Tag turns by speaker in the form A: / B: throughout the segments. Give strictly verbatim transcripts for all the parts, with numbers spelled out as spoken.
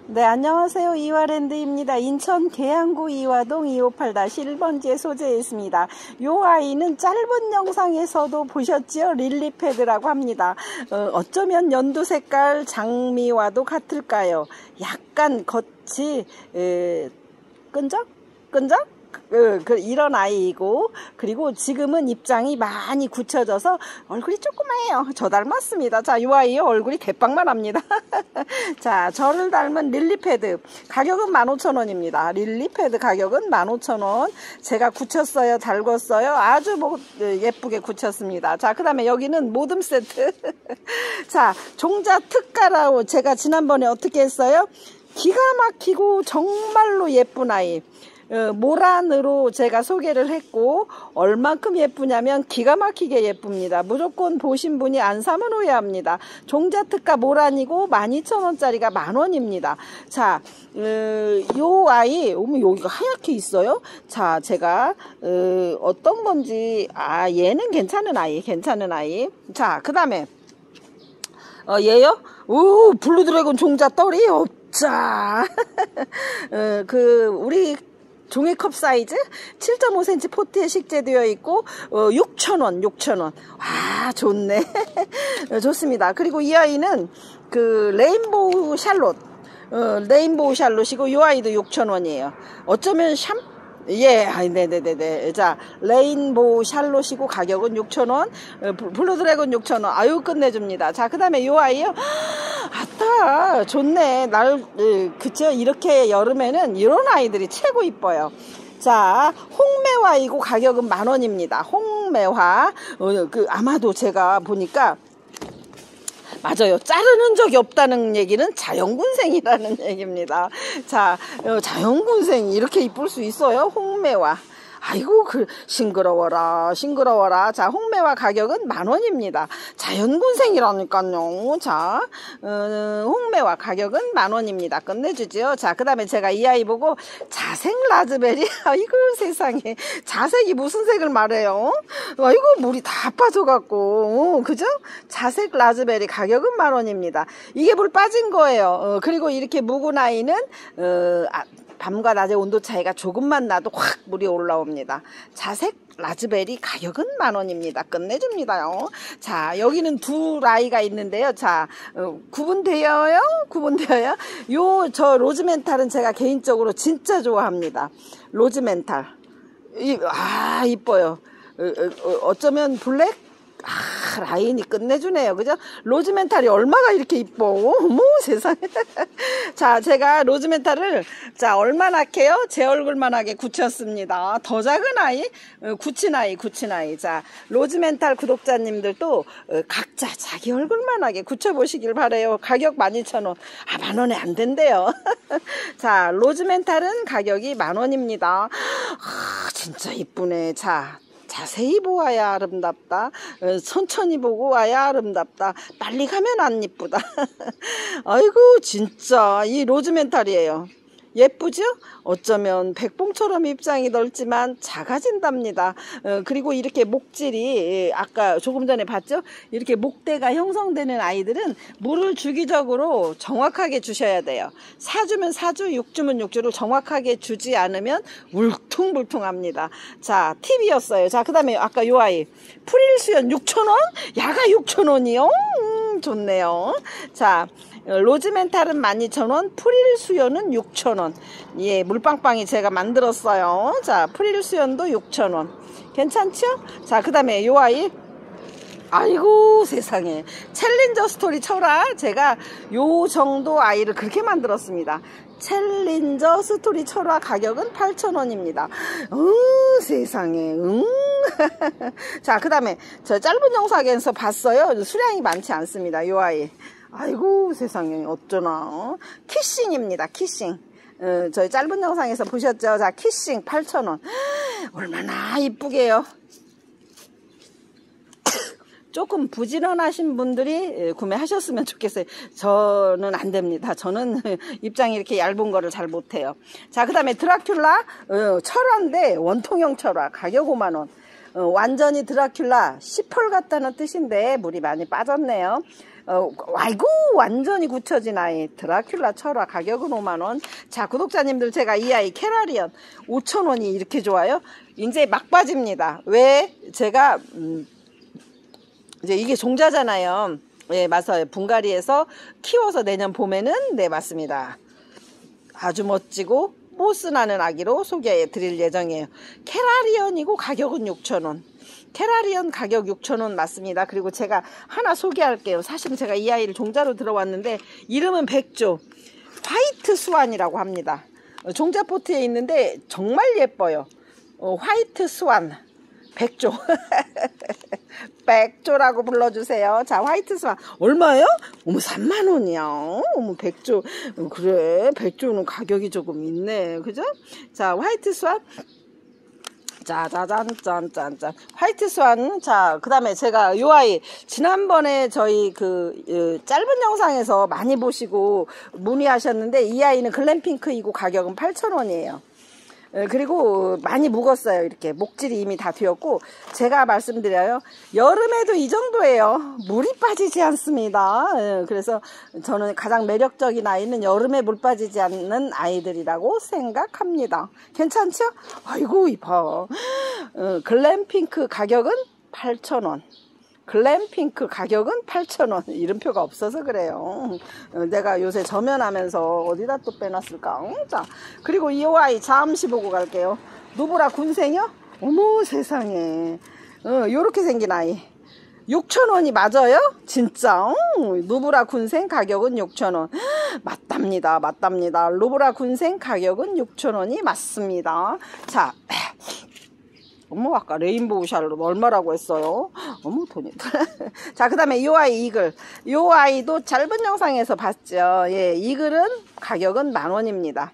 A: 네, 안녕하세요. 이화랜드입니다. 인천 계양구 이화동 이오팔 일 번지에 소재해 있습니다. 요 아이는 짧은 영상에서도 보셨지요? 릴리패드라고 합니다. 어, 어쩌면 연두 색깔 장미와도 같을까요? 약간 겉이 에, 끈적? 끈적? 그, 그, 이런 아이이고, 그리고 지금은 입장이 많이 굳혀져서 얼굴이 조그마해요. 저 닮았습니다. 자, 이 아이의 얼굴이 개빵만 합니다. 자, 저를 닮은 릴리패드 가격은 만 오천 원입니다. 릴리패드 가격은 만 오천 원. 제가 굳혔어요, 달궜어요. 아주 뭐, 예쁘게 굳혔습니다. 자, 그 다음에 여기는 모듬 세트. 자, 종자 특가라고 제가 지난번에 어떻게 했어요? 기가 막히고 정말로 예쁜 아이. 어, 모란으로 제가 소개를 했고, 얼만큼 예쁘냐면 기가 막히게 예쁩니다. 무조건 보신 분이 안 사면 후회합니다. 종자특가 모란이고 만 이천 원짜리가 만 원입니다. 자, 어, 요 아이, 어머, 여기가 하얗게 있어요? 자, 제가 어, 어떤 건지, 아, 얘는 괜찮은 아이, 괜찮은 아이. 자, 그 다음에 어, 얘요? 오, 블루드래곤 종자 떨이 없자. 어, 그 우리 종이컵 사이즈 칠 점 오 센티미터 포트에 식재되어 있고 어, 육천 원, 육천 원. 아, 좋네. 좋습니다. 그리고 이 아이는 그 레인보우 샬롯, 어, 레인보우 샬롯이고 이 아이도 육천 원이에요. 어쩌면 샴 예, 아, 네네네네. 자, 레인보우 샬롯이고 가격은 육천 원, 블루드래곤 육천 원. 아유, 끝내줍니다. 자, 그 다음에 요 아이요. 아따, 좋네. 날, 그쵸. 이렇게 여름에는 이런 아이들이 최고 이뻐요. 자, 홍매화이고 가격은 만 원입니다. 홍매화. 어, 그, 아마도 제가 보니까 맞아요. 자르는 적이 없다는 얘기는 자연군생이라는 얘기입니다. 자, 자연군생이 이렇게 이쁠 수 있어요? 홍매화. 아이고, 그, 싱그러워라, 싱그러워라. 자, 홍매화 가격은 만 원입니다. 자연군생이라니까요. 자, 어, 홍매화 가격은 만 원입니다. 끝내주지요. 자, 그 다음에 제가 이 아이 보고 자색 라즈베리. 아이고, 세상에. 자색이 무슨 색을 말해요? 아이고, 물이 다 빠져갖고. 어, 그죠? 자색 라즈베리 가격은 만 원입니다. 이게 물 빠진 거예요. 어, 그리고 이렇게 묵은 아이는, 어, 아, 밤과 낮의 온도 차이가 조금만 나도 확 물이 올라옵니다. 자색 라즈베리 가격은 만 원입니다. 끝내줍니다요. 자, 여기는 두 아이가 있는데요. 자, 어, 구분되어요? 구분되어요? 요, 저 로즈멘탈은 제가 개인적으로 진짜 좋아합니다. 로즈멘탈. 이, 아, 이뻐요. 어, 어, 어쩌면 블랙? 아, 라인이 끝내주네요. 그죠? 로즈멘탈이 얼마가 이렇게 이뻐. 어머, 세상에. 자, 제가 로즈멘탈을, 자, 얼마나게요? 제 얼굴만하게 굳혔습니다. 더 작은 아이, 어, 굳힌 아이, 굳힌 아이. 자, 로즈멘탈 구독자님들도 어, 각자 자기 얼굴만하게 굳혀보시길 바래요. 가격 만 이천 원. 아, 만 원에 안 된대요. 자, 로즈멘탈은 가격이 만 원입니다. 아, 진짜 이쁘네. 자, 자세히 보아야 아름답다. 천천히 보고 와야 아름답다. 빨리 가면 안 이쁘다. 아이고, 진짜 이 로즈멘탈이에요. 예쁘죠? 어쩌면 백봉처럼 입장이 넓지만 작아진답니다. 어, 그리고 이렇게 목질이 아까 조금 전에 봤죠? 이렇게 목대가 형성되는 아이들은 물을 주기적으로 정확하게 주셔야 돼요. 사 주면 사 주, 육 주면 육 주를 정확하게 주지 않으면 울퉁불퉁합니다. 자, 팁이었어요. 자, 그 다음에 아까 요 아이 프릴수연 육천 원? 야가 육천 원이요? 음, 좋네요. 자, 로즈멘탈은 만 이천 원, 프릴수연은 육천 원. 예, 물빵빵이 제가 만들었어요. 자, 프릴수연도 육천 원. 괜찮죠? 자, 그 다음에 요 아이. 아이고, 세상에. 챌린저 스토리 철화. 제가 요 정도 아이를 그렇게 만들었습니다. 챌린저 스토리 철화 가격은 팔천 원입니다. 음, 세상에. 음. 자, 그 다음에 저 짧은 영상에서 봤어요. 수량이 많지 않습니다. 요 아이. 아이고, 세상에. 어쩌나. 어? 키싱입니다. 키싱. 어, 저희 짧은 영상에서 보셨죠? 자, 키싱 팔천 원. 얼마나 이쁘게요. 조금 부지런하신 분들이 구매하셨으면 좋겠어요. 저는 안 됩니다. 저는 입장이 이렇게 얇은 거를 잘 못해요. 자, 그 다음에 드라큘라 어, 철화인데 원통형 철화 가격 오만 원. 어, 완전히 드라큘라 시펄 같다는 뜻인데 물이 많이 빠졌네요. 어, 아이고 완전히 굳혀진 아이 드라큘라 철화 가격은 오만 원. 자 구독자님들 제가 이 아이 캐라리언 오천 원이 이렇게 좋아요? 이제 막바지입니다. 왜? 제가 음, 이제 이게 종자잖아요. 예, 맞아요. 분갈이에서 키워서 내년 봄에는 네 맞습니다. 아주 멋지고 뽀스나는 아기로 소개해 드릴 예정이에요. 캐라리언이고 가격은 육천 원. 캐라리언 가격 육천 원 맞습니다. 그리고 제가 하나 소개할게요. 사실은 제가 이 아이를 종자로 들어왔는데 이름은 백조 화이트 스완이라고 합니다. 종자 포트에 있는데 정말 예뻐요. 어, 화이트 스완 백조 백조라고 불러주세요. 자 화이트 스완 얼마예요? 어머 삼만 원이야. 어머 백조 그래 백조는 가격이 조금 있네 그죠? 자 화이트 스완 짜자잔 짠짠짠 화이트 스완. 자 그 다음에 제가 요 아이 지난번에 저희 그 어, 짧은 영상에서 많이 보시고 문의하셨는데 이 아이는 글램핑크이고 가격은 팔천 원이에요 그리고 많이 묵었어요. 이렇게 목질이 이미 다 되었고 제가 말씀드려요 여름에도 이 정도예요. 물이 빠지지 않습니다. 그래서 저는 가장 매력적인 아이는 여름에 물 빠지지 않는 아이들이라고 생각합니다. 괜찮죠? 아이고 이뻐. 글램핑크 가격은 팔천 원. 글램핑크 가격은 팔천 원. 이름표가 없어서 그래요. 내가 요새 저면하면서 어디다 또 빼놨을까? 자, 그리고 이 아이 잠시 보고 갈게요. 누브라 군생이요? 어머 세상에. 어, 요렇게 생긴 아이 육천 원이 맞아요? 진짜? 어, 누브라 군생 가격은 육천 원. 맞답니다. 맞답니다. 누브라 군생 가격은 육천 원이 맞습니다. 자, 어머 아까 레인보우 샬롯 얼마라고 했어요? 어머 돈이 자 그 다음에 이 아이 이글 이 아이도 짧은 영상에서 봤죠. 예, 이글은 가격은 만 원입니다.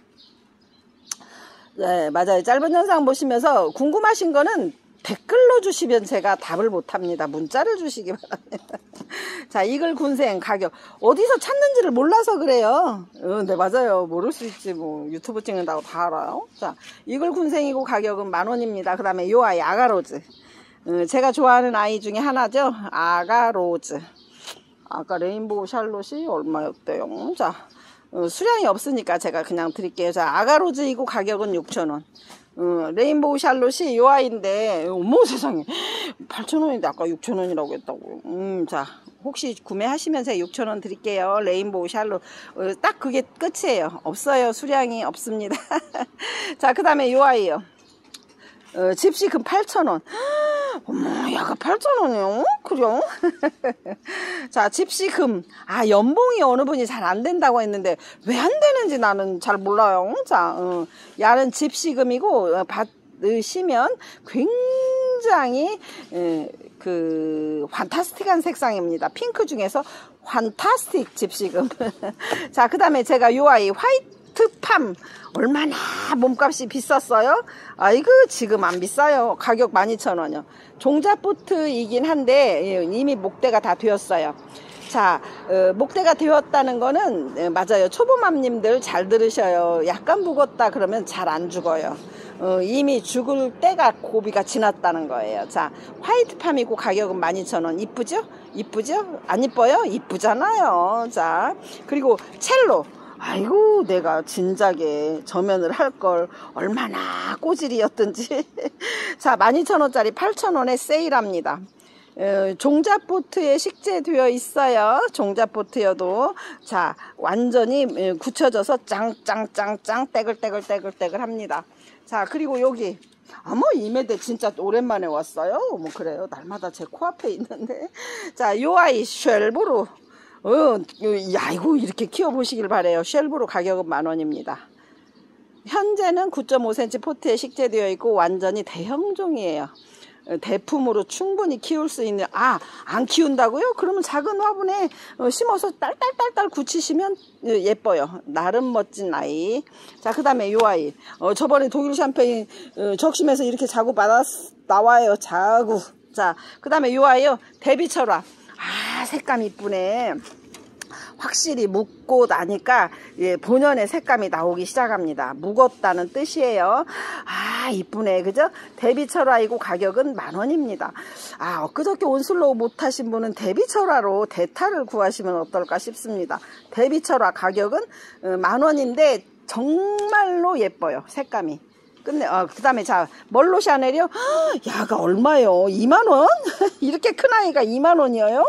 A: 네 맞아요. 짧은 영상 보시면서 궁금하신 거는 댓글로 주시면 제가 답을 못합니다. 문자를 주시기 바랍니다. 자 이글 군생 가격 어디서 찾는지를 몰라서 그래요. 어, 네 맞아요. 모를 수 있지 뭐 유튜브 찍는다고 다 알아요. 자 이글 군생이고 가격은 만 원입니다. 그 다음에 요 아이 아가로즈 어, 제가 좋아하는 아이 중에 하나죠. 아가로즈 아까 레인보우 샬롯이 얼마였대요? 자 어, 수량이 없으니까 제가 그냥 드릴게요. 자 아가로즈이고 가격은 육천 원. 어, 레인보우 샬롯이 요 아이인데 어머 세상에 팔천 원인데 아까 육천 원이라고 했다고. 음, 자 혹시 구매하시면서 육천 원 드릴게요. 레인보우 샬롯 어, 딱 그게 끝이에요. 없어요. 수량이 없습니다. 자 그 다음에 요 아이요. 어, 집시금 팔천 원. 어머 야가 팔천 원이요? 그래요? 자 집시금 아 연봉이 어느 분이 잘 안 된다고 했는데 왜 안 되는지 나는 잘 몰라요. 자 어, 야는 집시금이고 어, 받으시면 굉장히 에, 그 환타스틱한 색상입니다. 핑크 중에서 환타스틱 집시금. 자 그 다음에 제가 요 아이 화이트 팜 얼마나 몸값이 비쌌어요? 아이고 지금 안 비싸요. 가격 만 이천 원이요. 종자 포트이긴 한데 이미 목대가 다 되었어요. 자 어, 목대가 되었다는 거는 에, 맞아요. 초보맘님들 잘 들으셔요. 약간 묵었다 그러면 잘 안 죽어요. 어, 이미 죽을 때가 고비가 지났다는 거예요. 자 화이트 팜이고 가격은 만 이천 원. 이쁘죠? 이쁘죠? 안 이뻐요? 이쁘잖아요. 자 그리고 첼로 아이고 내가 진작에 저면을 할 걸 얼마나 꼬질이었던지. 자 만 이천 원짜리 팔천 원에 세일합니다. 에, 종자 포트에 식재되어 있어요. 종자 포트여도 자 완전히 에, 굳혀져서 짱짱짱짱 떼글떼글떼글떼글 합니다. 자 그리고 여기 어머 이매대 진짜 오랜만에 왔어요. 뭐 그래요. 날마다 제 코앞에 있는데. 자 요 아이 쉘브루 어, 야, 이거 이렇게 키워보시길 바래요. 쉘브루 가격은 만 원입니다. 현재는 구 점 오 센티미터 포트에 식재되어 있고 완전히 대형종이에요. 대품으로 충분히 키울 수 있는. 아, 안 키운다고요? 그러면 작은 화분에 심어서 딸딸딸딸 굳히시면 예뻐요. 나름 멋진 아이. 자, 그 다음에 요 아이. 어, 저번에 독일 샴페인 어, 적심에서 이렇게 자구 받아 나와요. 자구. 자, 그 다음에 요 아이요. 데비철화. 아 색감 이쁘네. 확실히 묵고 나니까 예, 본연의 색감이 나오기 시작합니다. 묵었다는 뜻이에요. 아, 이쁘네. 그죠? 대비철화이고 가격은 만 원입니다. 아, 엊그저께 온슬로우 못하신 분은 대비철화로 대타를 구하시면 어떨까 싶습니다. 대비철화 가격은 만 원인데 정말로 예뻐요. 색감이. 끝내. 아, 그 다음에 자, 멀로 샤넬이요? 야가 얼마요? 이만 원? 이렇게 큰 아이가 이만 원이에요?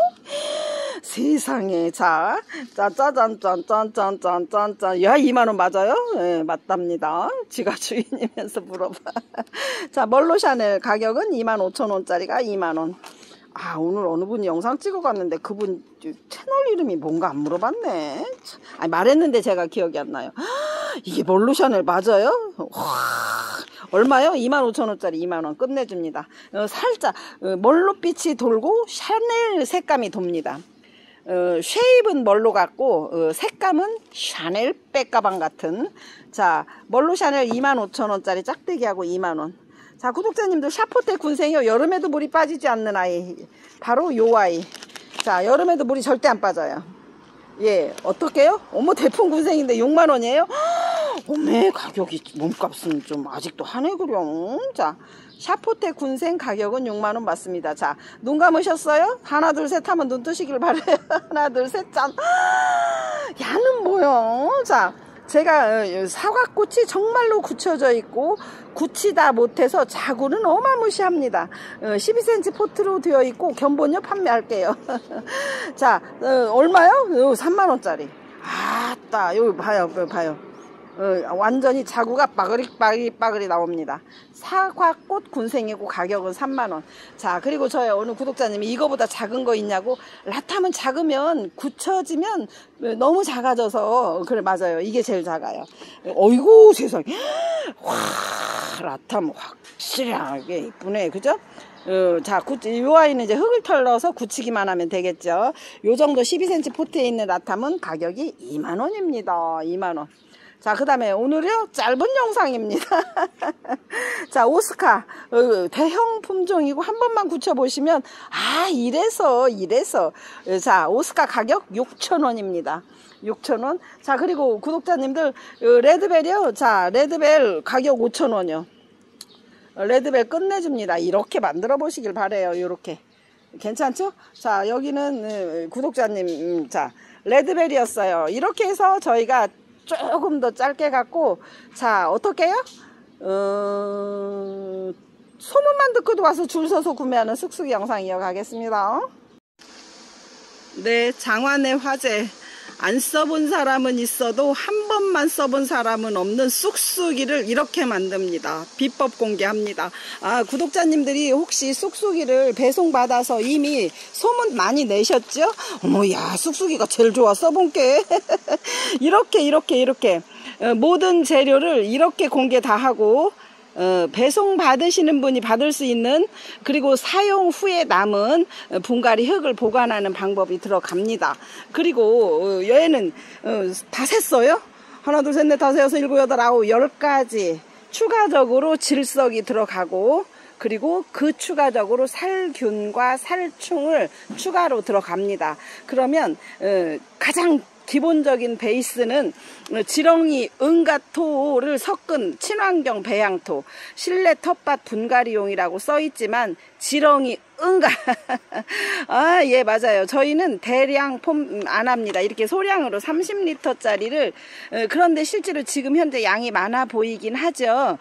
A: 세상에. 자, 자, 짜잔, 짠, 짠, 짠, 짠, 짠, 짠. 야, 이만 원 맞아요? 네, 맞답니다. 지가 주인이면서 물어봐. 자, 멀로 샤넬 가격은 이만 오천 원짜리가 이만 원. 아, 오늘 어느 분이 영상 찍어갔는데 그분 채널 이름이 뭔가 안 물어봤네. 아니, 말했는데 제가 기억이 안 나요. 이게 멀로 샤넬 맞아요? 와, 얼마요? 이만 오천 원짜리 이만 원 끝내줍니다. 어, 살짝 어, 멀로빛이 돌고 샤넬 색감이 돕니다. 어, 쉐입은 멀로 같고 어, 색감은 샤넬 백가방 같은. 자, 멀로 샤넬 이만 오천 원짜리 짝대기하고 이만 원. 자, 구독자님들 샤포테 군생이요. 여름에도 물이 빠지지 않는 아이. 바로 요 아이. 자, 여름에도 물이 절대 안 빠져요. 예, 어떻게요? 어머, 대풍 군생인데 육만 원이에요? 어메, 가격이, 몸값은 좀 아직도 하네, 그럼. 자, 샤포테 군생 가격은 육만 원 맞습니다. 자, 눈 감으셨어요? 하나, 둘, 셋 하면 눈 뜨시길 바래요. 하나, 둘, 셋, 짠. 야는 뭐요? 자, 제가 사과꽃이 정말로 굳혀져 있고 굳히다 못해서 자구는 어마무시합니다. 십이 센티미터 포트로 되어 있고 견본료 판매할게요. 자, 얼마요? 삼만 원짜리. 아따, 여기 봐요, 봐요. 어, 완전히 자구가 빠그리 빠그리 빠그리 나옵니다. 사과꽃 군생이고 가격은 삼만 원. 자, 그리고 저의 어느 구독자님이 이거보다 작은 거 있냐고. 라탐은 작으면 굳혀지면 너무 작아져서. 그래, 맞아요. 이게 제일 작아요. 어이구 세상에. 와, 라탐 확실하게 이쁘네. 그죠? 어, 자, 이 아이는 이제 흙을 털러서 굳히기만 하면 되겠죠. 요 정도 십이 센티미터 포트에 있는 라탐은 가격이 이만 원입니다. 이만 원. 자, 그 다음에 오늘요 짧은 영상입니다. 자, 오스카 어, 대형 품종이고 한 번만 굳혀보시면 아, 이래서 이래서. 자, 오스카 가격 육천 원입니다. 육천 원. 자, 그리고 구독자님들 어, 레드벨이요. 자, 레드벨 가격 오천 원이요. 레드벨 끝내줍니다. 이렇게 만들어 보시길 바래요. 이렇게 괜찮죠? 자, 여기는 구독자님 음, 자, 레드벨이었어요. 이렇게 해서 저희가 조금 더 짧게 갖고. 자, 어떻게 해요? 어... 소문만 듣고도 와서 줄 서서 구매하는 쑥쑥이 영상 이어가겠습니다. 네, 장안의 화제. 안 써본 사람은 있어도 한 번만 써본 사람은 없는 쑥쑥이를 이렇게 만듭니다. 비법 공개합니다. 아, 구독자님들이 혹시 쑥쑥이를 배송받아서 이미 소문 많이 내셨죠? 어머, 야, 쑥쑥이가 제일 좋아, 써본 게. 이렇게 이렇게 이렇게 어, 모든 재료를 이렇게 공개 다 하고 어, 배송 받으시는 분이 받을 수 있는, 그리고 사용 후에 남은 분갈이 흙을 보관하는 방법이 들어갑니다. 그리고 어, 얘는 어, 다 셌어요. 하나, 둘, 셋, 넷, 다섯, 여섯, 일곱, 여덟, 아홉, 열 가지 추가적으로 질석이 들어가고, 그리고 그 추가적으로 살균과 살충을 추가로 들어갑니다. 그러면 어, 가장 기본적인 베이스는 지렁이, 은가토를 섞은 친환경 배양토, 실내 텃밭 분갈이용이라고 써있지만 지렁이, 은가. 아, 예, 맞아요. 저희는 대량 폼 안 합니다. 이렇게 소량으로 삼십 리터짜리를. 그런데 실제로 지금 현재 양이 많아 보이긴 하죠.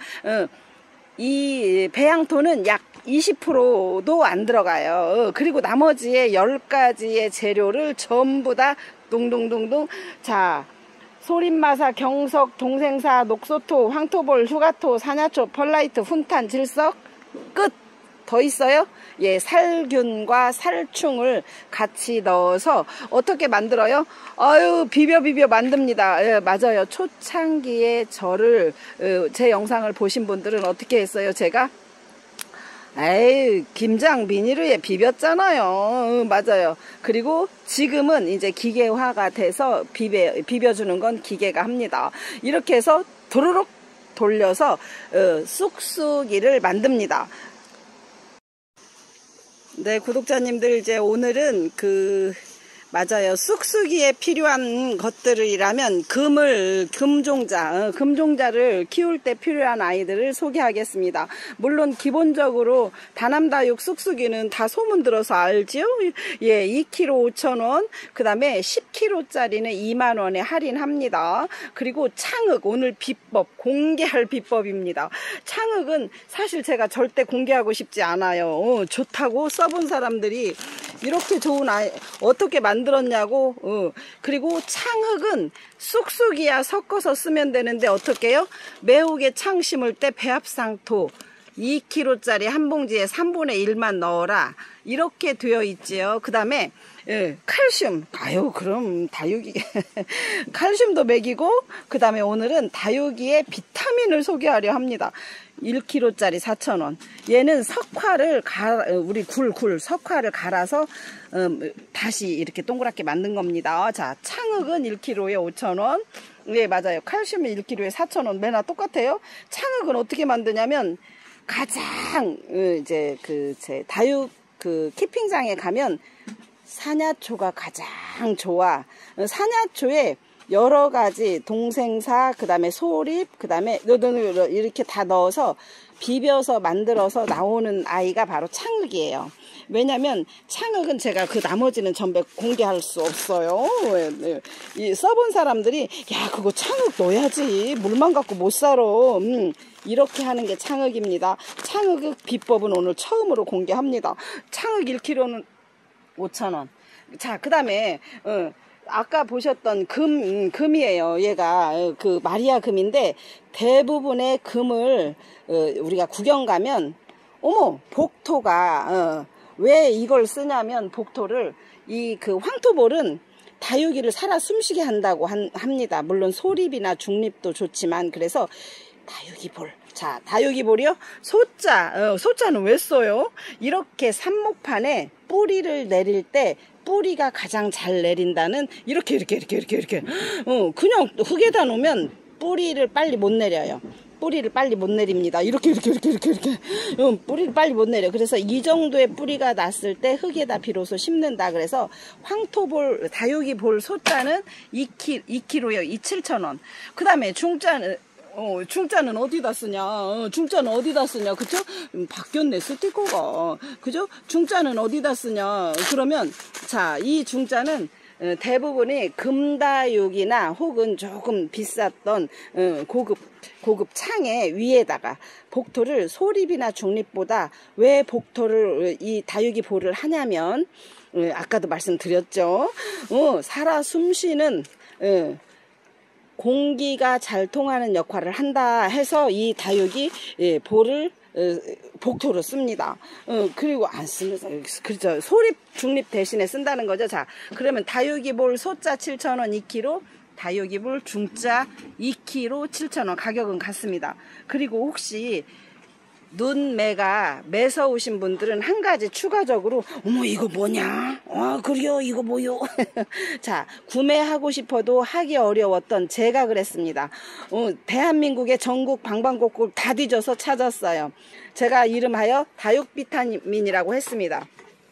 A: 이 배양토는 약 이십 퍼센트도 안 들어가요. 그리고 나머지의 열 가지의 재료를 전부 다 동동동동. 자, 소림마사, 경석, 동생사, 녹소토, 황토볼, 휴가토, 사냐초, 펄라이트, 훈탄, 질석, 끝. 더 있어요? 예, 살균과 살충을 같이 넣어서 어떻게 만들어요? 아유, 비벼 비벼 만듭니다. 예, 맞아요. 초창기에 저를 어, 제 영상을 보신 분들은 어떻게 했어요? 제가 에이, 김장 비닐에 비볐잖아요. 어, 맞아요. 그리고 지금은 이제 기계화가 돼서 비벼, 비벼주는 건 기계가 합니다. 이렇게 해서 도로록 돌려서 어, 쑥쑥이를 만듭니다. 네, 구독자님들, 이제 오늘은 그 맞아요. 쑥쑥이에 필요한 것들이라면 금을, 금종자, 어, 금종자를 키울 때 필요한 아이들을 소개하겠습니다. 물론 기본적으로 다남다육 쑥쑥이는 다 소문 들어서 알지요? 예, 이 킬로그램 오천 원, 그 다음에 십 킬로그램짜리는 이만 원에 할인합니다. 그리고 창흑, 오늘 비법, 공개할 비법입니다. 창흑은 사실 제가 절대 공개하고 싶지 않아요. 어, 좋다고 써본 사람들이 이렇게 좋은 아이 어떻게 만들었냐고. 어. 그리고 창흑은 쑥쑥이야 섞어서 쓰면 되는데 어떻게 해요? 매우게 창 심을 때 배합상토 이 킬로그램짜리 한 봉지에 삼분의 일만 넣어라 이렇게 되어 있지요. 그 다음에 예, 칼슘. 아유 그럼 다육이 칼슘도 먹이고, 그 다음에 오늘은 다육이의 비타민을 소개하려 합니다. 일 킬로그램짜리 사천 원. 얘는 석화를 갈아, 우리 굴, 굴, 석화를 갈아서 음, 다시 이렇게 동그랗게 만든 겁니다. 자, 창흑은 일 킬로그램에 오천 원. 네, 맞아요. 칼슘은 일 킬로그램에 사천 원. 매나 똑같아요. 창흑은 어떻게 만드냐면 가장 이제 그 제 다육 그 키핑장에 가면 사냐초가 가장 좋아. 사냐초에 여러 가지 동생사, 그 다음에 소립, 그 다음에 이렇게 다 넣어서 비벼서 만들어서 나오는 아이가 바로 창흑이에요. 왜냐면 창흑은 제가 그 나머지는 전부 공개할 수 없어요. 이 써본 사람들이 야 그거 창흑 넣어야지 물만 갖고 못 살아. 음, 이렇게 하는 게 창흑입니다. 창흑 비법은 오늘 처음으로 공개합니다. 창흑 일 킬로그램는 오천 원. 자, 그 다음에 어, 아까 보셨던 금, 금이에요. 얘가 그 마리아 금인데 대부분의 금을 어, 우리가 구경 가면 어머 복토가 어, 왜 이걸 쓰냐면 복토를 이 그 황토볼은 다육이를 살아 숨쉬게 한다고 한, 합니다. 물론 소립이나 중립도 좋지만 그래서 다육이볼. 자, 다육이볼이요. 소자. 어, 소자는 왜 써요? 이렇게 삽목판에 뿌리를 내릴 때 뿌리가 가장 잘 내린다는 이렇게 이렇게 이렇게 이렇게 이렇게 어, 그냥 흙에다 놓으면 뿌리를 빨리 못 내려요. 뿌리를 빨리 못 내립니다. 이렇게 이렇게 이렇게 이렇게 이렇게 어, 뿌리를 빨리 못 내려. 그래서 이 정도의 뿌리가 났을 때 흙에다 비로소 심는다. 그래서 황토볼 다육이볼 소자는 이 킬로그램이요. 이 칠천 원. 그 다음에 중자는 어, 중자는 어디다 쓰냐? 어, 중자는 어디다 쓰냐? 그쵸? 음, 바뀌었네, 스티커가. 그죠? 중자는 어디다 쓰냐? 그러면, 자, 이 중자는 어, 대부분이 금다육이나 혹은 조금 비쌌던 어, 고급, 고급 창의 위에다가 복토를 소립이나 중립보다 왜 복토를 이 다육이 볼을 하냐면, 어, 아까도 말씀드렸죠? 어, 살아 숨쉬는, 어, 공기가 잘 통하는 역할을 한다 해서 이 다육이 예, 볼을 어, 복토로 씁니다. 어, 그리고 안 쓰면서 그렇죠. 소립 중립 대신에 쓴다는 거죠. 자, 그러면 다육이 볼 소자 칠천 원 이 킬로그램, 다육이 볼 중자 이 킬로그램 칠천 원. 가격은 같습니다. 그리고 혹시 눈매가 매서우신 분들은 한 가지 추가적으로 어머 이거 뭐냐? 아 그래요 이거 뭐요? 자, 구매하고 싶어도 하기 어려웠던 제가 그랬습니다. 어, 대한민국의 전국 방방곡곡 다 뒤져서 찾았어요. 제가 이름하여 다육 비타민이라고 했습니다.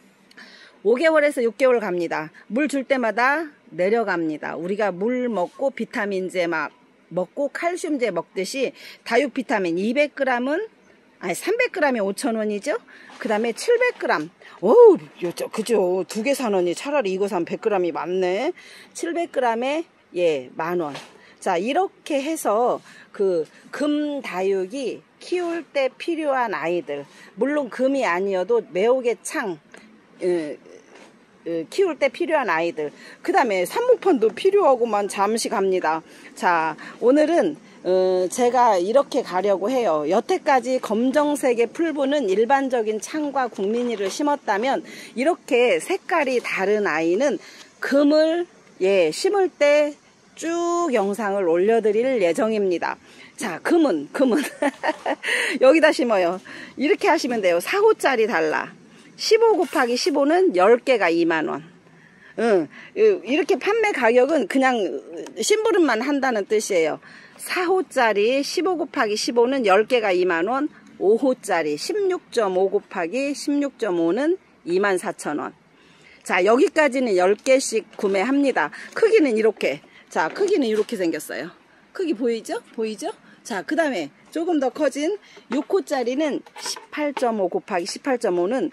A: 오 개월에서 육 개월 갑니다. 물 줄 때마다 내려갑니다. 우리가 물 먹고 비타민제 막 먹고 칼슘제 먹듯이 다육 비타민 이백 그램은 아니 삼백 그램이 오천 원이죠. 그 다음에 칠백 그램. 어우, 그죠. 두 개 사느니 차라리 이거 사면 백 그램이 많네. 칠백 그램에 예, 만 원. 자, 이렇게 해서 그 금 다육이 키울 때 필요한 아이들. 물론 금이 아니어도 매혹의 창 에, 에, 키울 때 필요한 아이들. 그 다음에 삽목판도 필요하고만 잠시 갑니다. 자, 오늘은 어, 제가 이렇게 가려고 해요. 여태까지 검정색의 풀분은 일반적인 창과 국민이를 심었다면 이렇게 색깔이 다른 아이는 금을 예, 심을 때 쭉 영상을 올려드릴 예정입니다. 자, 금은 금은 여기다 심어요. 이렇게 하시면 돼요. 사 호짜리 달라. 십오 곱하기 십오는 십 개가 이만 원. 응, 이렇게 판매 가격은 그냥 심부름만 한다는 뜻이에요. 사 호짜리 십오 곱하기 십오는 십 개가 이만 원, 오 호짜리 십육 점 오 곱하기 십육 점 오는 이만 사천 원. 자, 여기까지는 열 개씩 구매합니다. 크기는 이렇게. 자, 크기는 이렇게 생겼어요. 크기 보이죠? 보이죠? 자, 그 다음에 조금 더 커진 육 호짜리는 십팔 점 오 곱하기 십팔 점 오는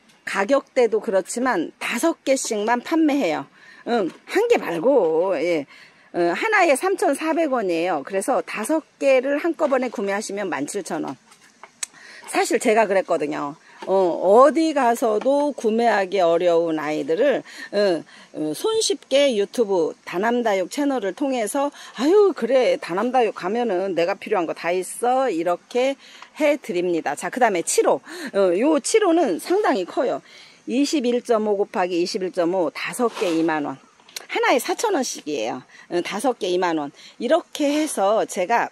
A: 가격대도 그렇지만 다섯 개씩만 판매해요. 응, 한 개 말고, 예. 어, 하나에 삼천사백 원이에요. 그래서 다섯 개를 한꺼번에 구매하시면 만 칠천 원. 사실 제가 그랬거든요. 어, 어디 가서도 구매하기 어려운 아이들을 어, 어, 손쉽게 유튜브 다남다육 채널을 통해서 아유 그래 다남다육 가면은 내가 필요한 거 다 있어 이렇게 해드립니다. 자, 그 다음에 칠 호. 어, 요 칠 호는 상당히 커요. 이십일 점 오 곱하기 이십일 점 오 다섯 개 이만 원. 하나에 사천 원씩이에요. 다섯 개 이만 원. 이렇게 해서 제가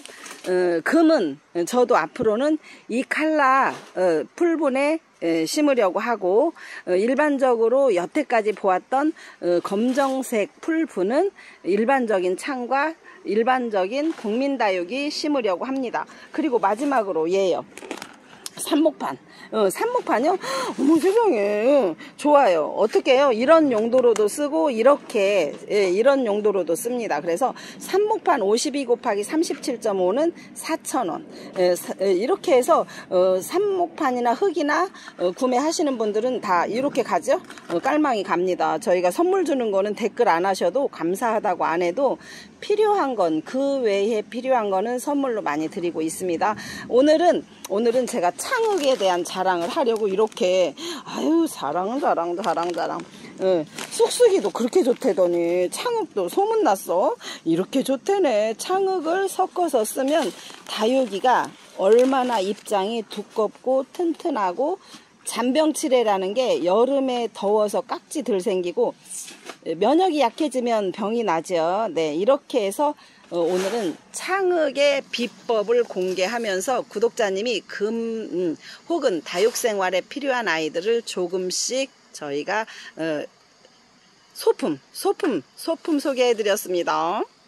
A: 어, 금은 저도 앞으로는 이 칼라 어, 풀분에 에, 심으려고 하고 어, 일반적으로 여태까지 보았던 어, 검정색 풀분은 일반적인 창과 일반적인 국민다육이 심으려고 합니다. 그리고 마지막으로 얘요. 삽목판. 어, 삽목판이요? 어머 세상에. 어, 좋아요. 어떻게 해요? 이런 용도로도 쓰고 이렇게 예, 이런 용도로도 씁니다. 그래서 삽목판 오십이 곱하기 삼십칠 점 오는 사천 원. 예, 사, 예, 이렇게 해서 어, 삽목판이나 흙이나 어, 구매하시는 분들은 다 이렇게 가죠? 어, 깔망이 갑니다. 저희가 선물 주는 거는 댓글 안 하셔도 감사하다고 안 해도 필요한 건 그 외에 필요한 거는 선물로 많이 드리고 있습니다. 오늘은 오늘은 제가 창흑에 대한 자랑을 하려고 이렇게 아유 자랑 자랑 자랑 자랑 예, 쑥쑥이도 그렇게 좋대더니 창흑도 소문났어. 이렇게 좋대네. 창흑을 섞어서 쓰면 다육이가 얼마나 입장이 두껍고 튼튼하고 잔병치레라는 게 여름에 더워서 깍지 덜 생기고 면역이 약해지면 병이 나죠. 네, 이렇게 해서 어, 오늘은 창흑의 비법을 공개하면서 구독자님이 금 음, 혹은 다육생활에 필요한 아이들을 조금씩 저희가 어, 소품, 소품, 소품 소개해 드렸습니다.